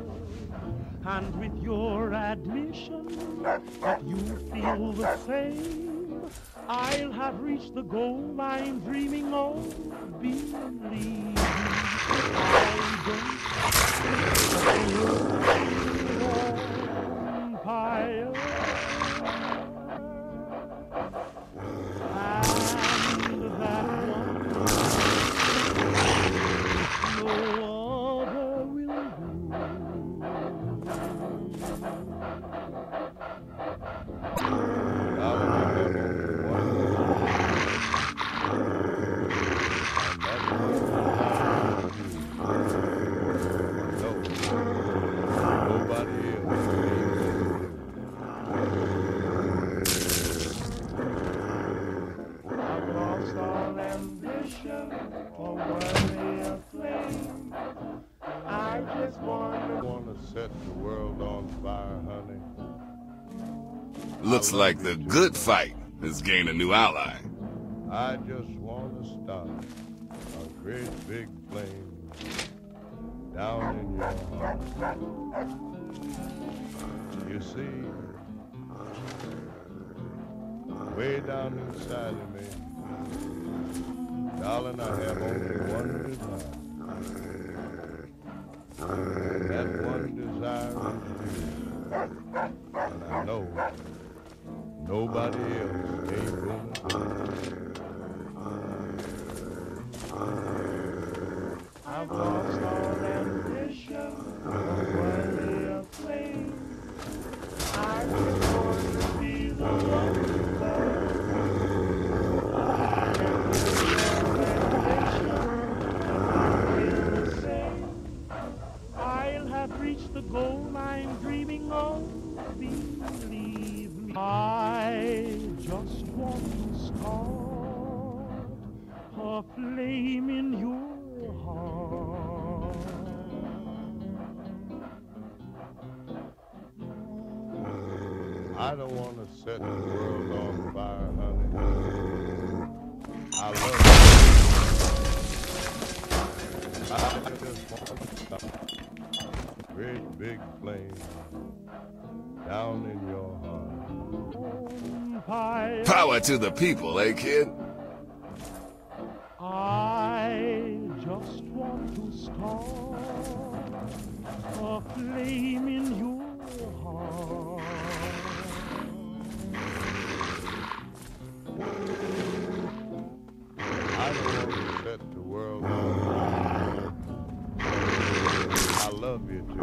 And with your admission that you feel the same, I'll have reached the goal I'm dreaming of. Believe me, I don't I just wanna set the world on fire, honey. Looks like the good fight has gained a new ally. I just wanna start a great big flame down in your heart. You see, way down inside of me, darling, I have only one desire. And that one desire is you. And I know nobody else ain't gonna do it. I've lost all ambition, worthy of flame. I just want to be the one you love. I'll have reached the goal I'm dreaming of. Believe me, I just want to start a flame in your heart. I don't want to set the world on fire, honey. I love you. I just want to start a great big flame down in your heart. Power to the people, eh, kid? I just want to start a flame in your heart. I don't want to set the world on fire. I love you too.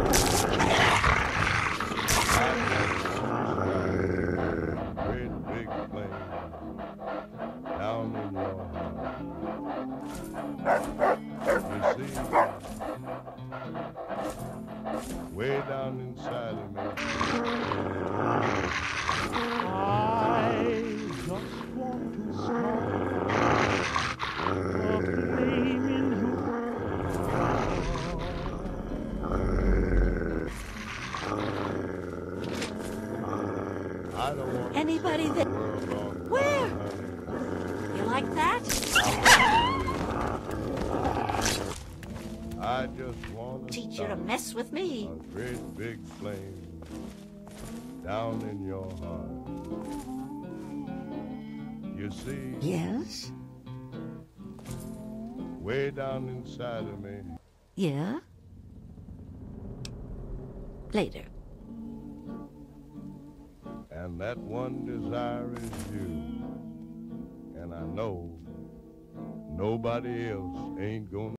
Great big flame down in your heart. You see, way down inside of me, I just want to start a flame in your heart. I don't want Anybody that... Where? You like that? I just want to Teach you to mess with me. A great big flame down in your heart. You see? Yes? Way down inside of me. Yeah? Later. And that one desire is you. And I know nobody else ain't gonna